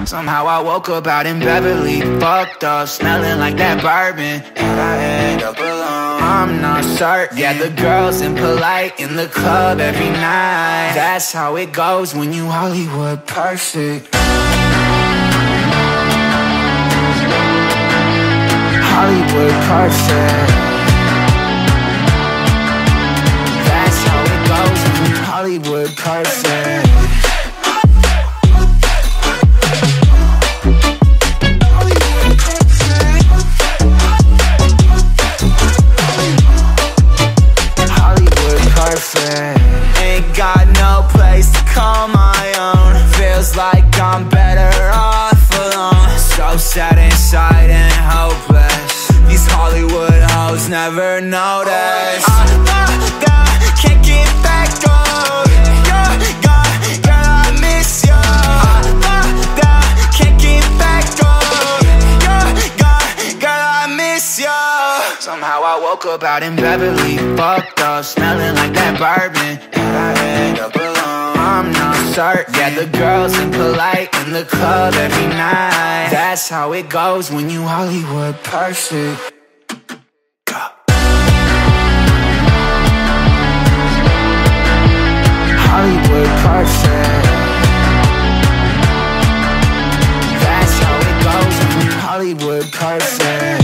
Somehow I woke up out in Beverly, fucked up, smelling like that bourbon. How'd I end up alone? I'm not certain. Yeah, the girls impolite in the club every night. That's how it goes when you Hollywood perfect. Hollywood perfect. That's how it goes when you Hollywood perfect. Ain't got no place to call my own. Feels like I'm better off alone. So sad inside and hopeless. These Hollywood hoes never notice. Can't get back on. Girl, I miss you. Can't get back on. Girl, I miss you. Somehow I woke up out in Beverly, fucked up, smelling like that bourbon. How'd I end up alone? I'm not certain. Yeah, the girls impolite in the club every night. That's how it goes when you Hollywood perfect. Hollywood perfect. That's how it goes when you Hollywood perfect.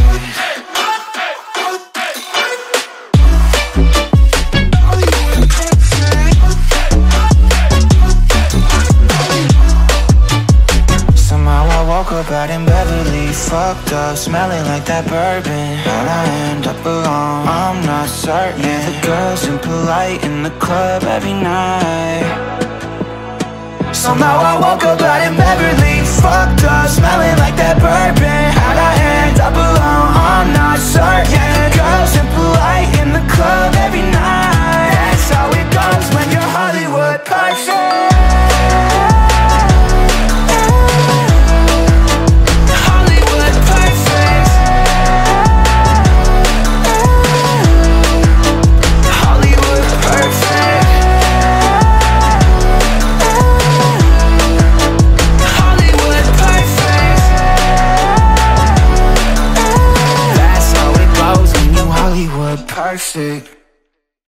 Woke up out in Beverly, fucked up, smelling like that bourbon. How'd I end up alone? I'm not certain. Yeah, the girls impolite in the club every night. Somehow I woke up out in Beverly, fucked up, smelling like that bourbon. How'd I end up alone? I'm not certain. Yeah, the girls impolite in the club every night. That's how it goes when you're Hollywood perfect. Perfect.